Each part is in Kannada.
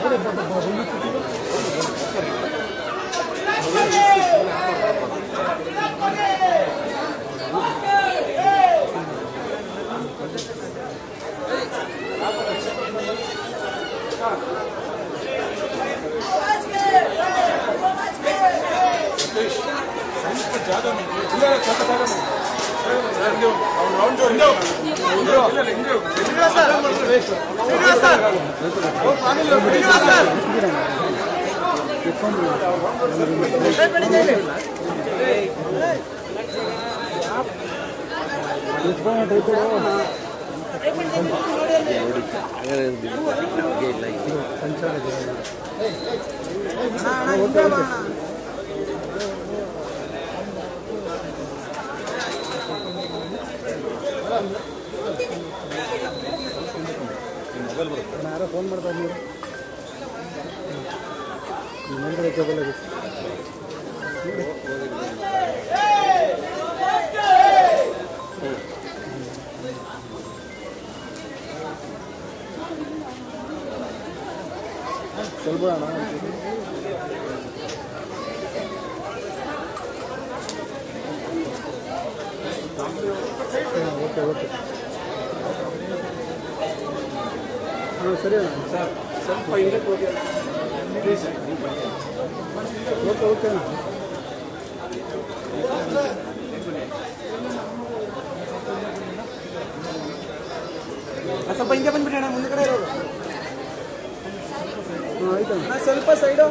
ಯಾರೋ ಫೋನ್ ಮಾಡ್ತಾರೆ ನೀವು ಸ್ವಲ್ಪ ಓಕೆ ಓಕೆ ಹಾಂ ಸರಿ ಅಣ್ಣ ಸರ್ ಸ್ವಲ್ಪ ಹಿಂದಕ್ಕೆ ಹೋಗಿ ಪ್ಲೀಸ್ ಓಕೆ ಓಕೆ ಅಣ್ಣ ಸ್ವಲ್ಪ ಹಿಂದೆ ಬಂದ್ಬಿಡಿ ಅಣ್ಣ ಮುಂದೆ ಕಡೆ ಇರೋದು ಹಾಂ ಆಯ್ತು ಅಣ್ಣ ಸ್ವಲ್ಪ ಸೈಡು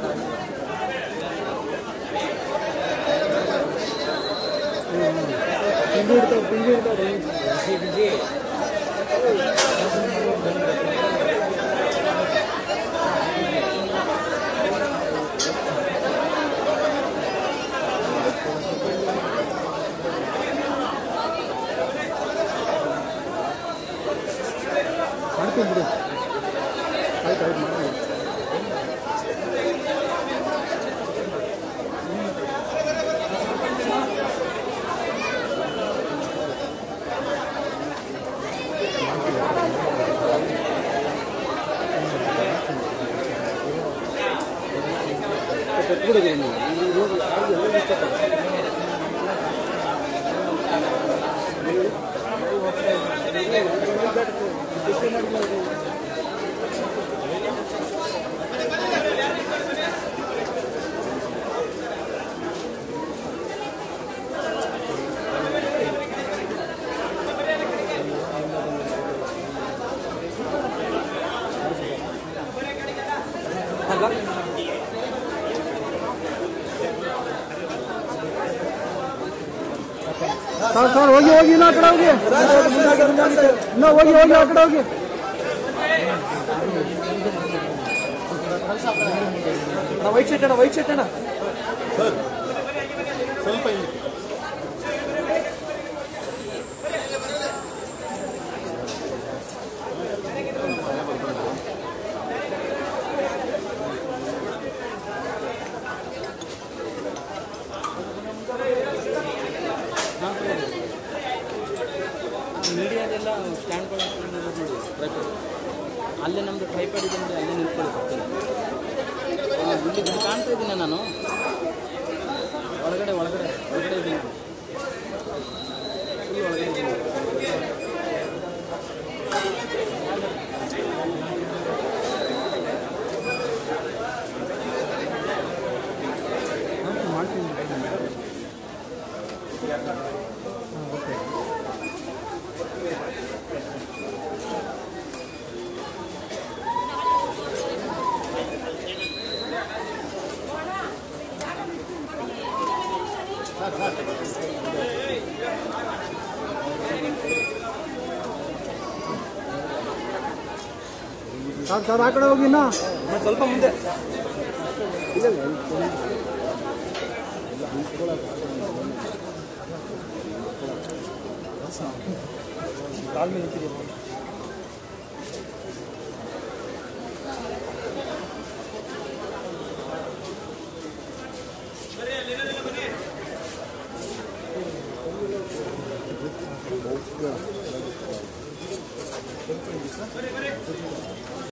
ಪಿಂಡಿ ಇಡ್ತಾವೆ ಮಾಡ್ತೀನಿ ಬಿಡಿ ಆಯ್ತು ಆಯ್ತು ಮಾಡಿ सर सर होगी होगी ना कड़ा होगी ना होगी होगी कड़ा होगी ना वाइट शर्ट है ना सर ಸ್ವಲ್ಪ ಮೀಡಿಯಾದೆಲ್ಲ ಸ್ಟ್ಯಾಂಡ್ ಅಲ್ಲೇ ನಮ್ಮದು ಟ್ರೈಪಾಡ್ ಇದೆ ಅಂದರೆ ಅಲ್ಲೇ ನಿಂತ್ಕೊಳ್ಳಿ ಇಲ್ಲಿ ಕಾಣ್ತಾ ಇದ್ದೀನಿ ನಾನು ಒಳಗಡೆ ಇದ್ದೀನಿ ಫುಲ್ ಒಳಗಡೆ ಇದ್ದೀನಿ ಮಾಡ್ತೀನಿ ಓಕೆ ಸರ್ ಸರ್ ಆ ಕಡೆ ಹೋಗಿ ನಾ ಸ್ವಲ್ಪ ಮುಂದೆ ಕಾಲ್ ಮೇಲೆ ನಿಂತಿದೆ